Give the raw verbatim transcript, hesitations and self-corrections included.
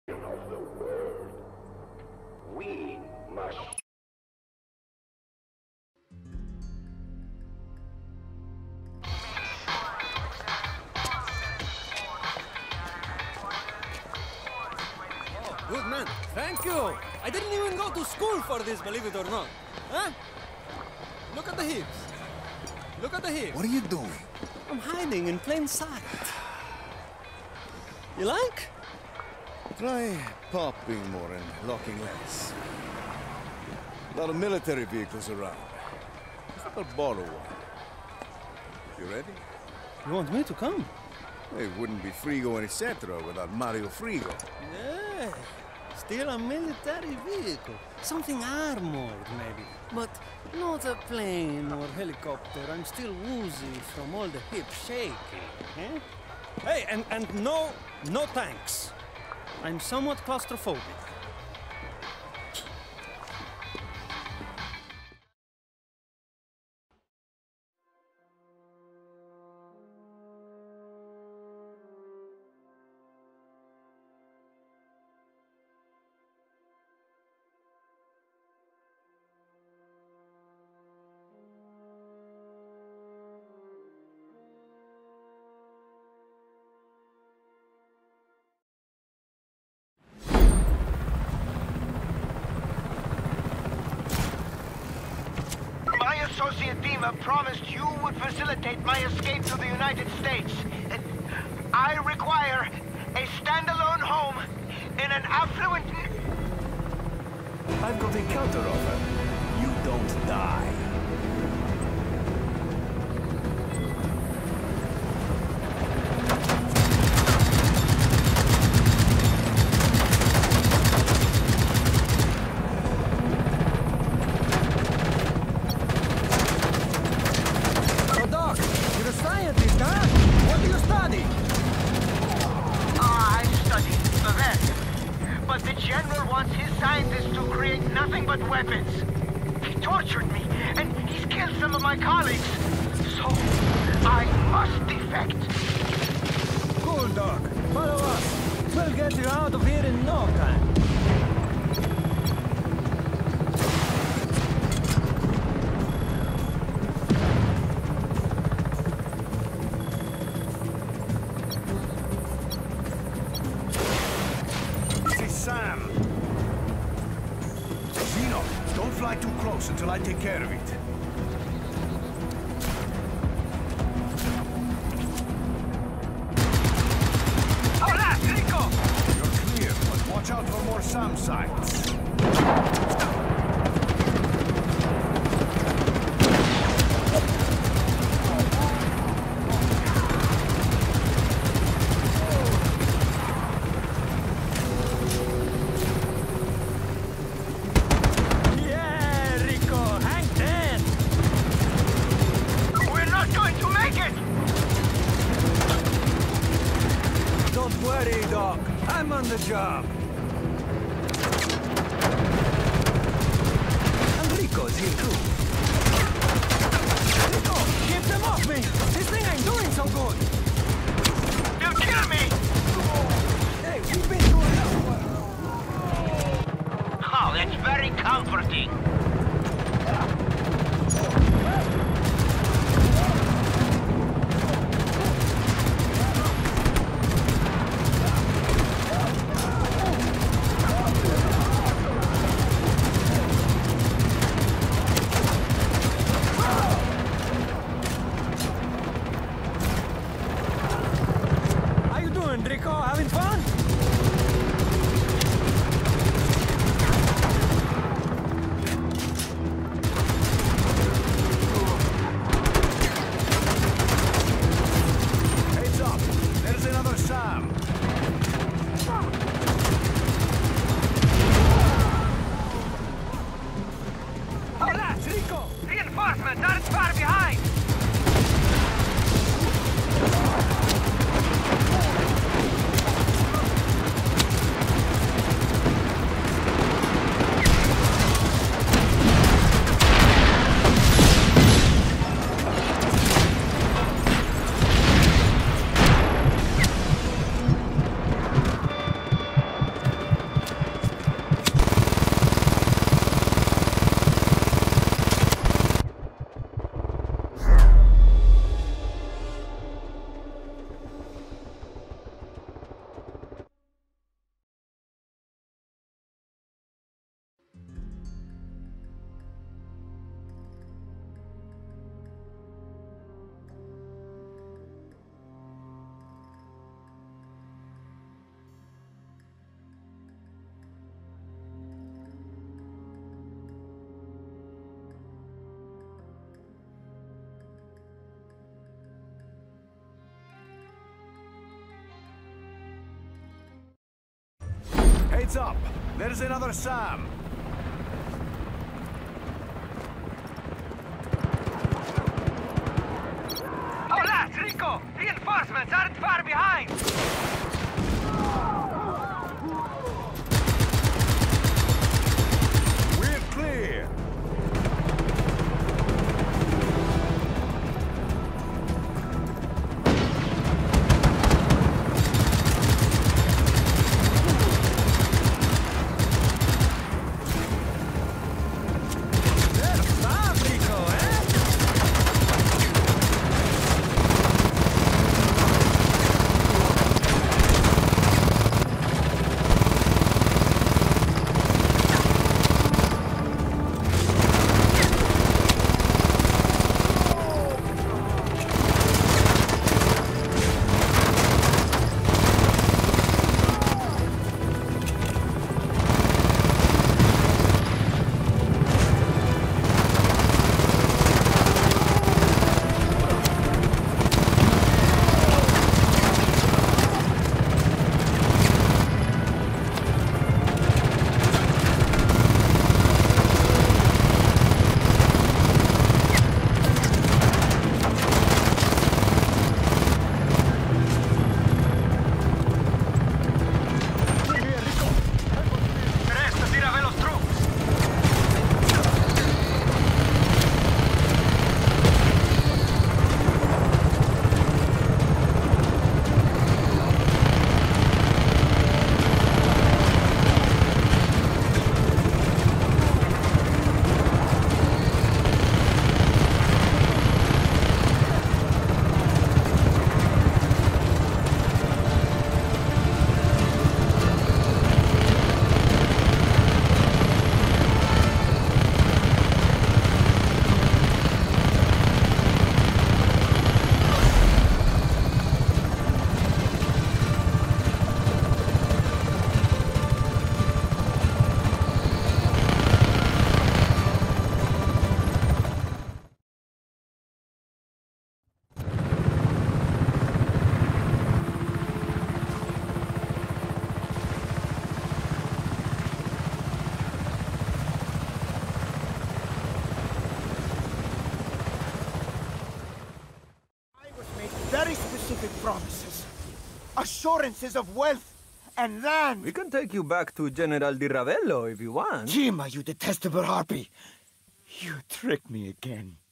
Of the world. We must. Good man, thank you. I didn't even go to school for this, believe it or not. Huh? Look at the hips. Look at the hips. What are you doing? I'm hiding in plain sight. You like? Try popping more and locking less. A lot of military vehicles around. I'll borrow one. You ready? You want me to come? It wouldn't be Frigo any Centro without Mario Frigo. Yeah, still a military vehicle. Something armored, maybe. But not a plane or helicopter. I'm still woozy from all the hip shaking. Eh? Hey, and, and no, no tanks. I'm somewhat claustrophobic. Associate Dima promised you would facilitate my escape to the United States. And I require a standalone home in an affluent... I've got a counteroffer. You don't die. weapons. He tortured me, and he's killed some of my colleagues. So, I must defect. Cool, Doc. Follow us. We'll get you out of here in no time. Until I take care of it. Hola, Rico! You're clear, but watch out for more SAM sites. I'm on the job. And Rico's here too. Rico, keep them off me! This thing ain't doing so good! They'll kill me! Hey, we've been through enough. Oh, that's very comforting. Heads up! There's another Sam! Hola, Rico! Reinforcements aren't far behind! We're clear! Very specific promises. Assurances of wealth and land. We can take you back to General Di Ravello if you want. Chima, you detestable harpy. You tricked me again.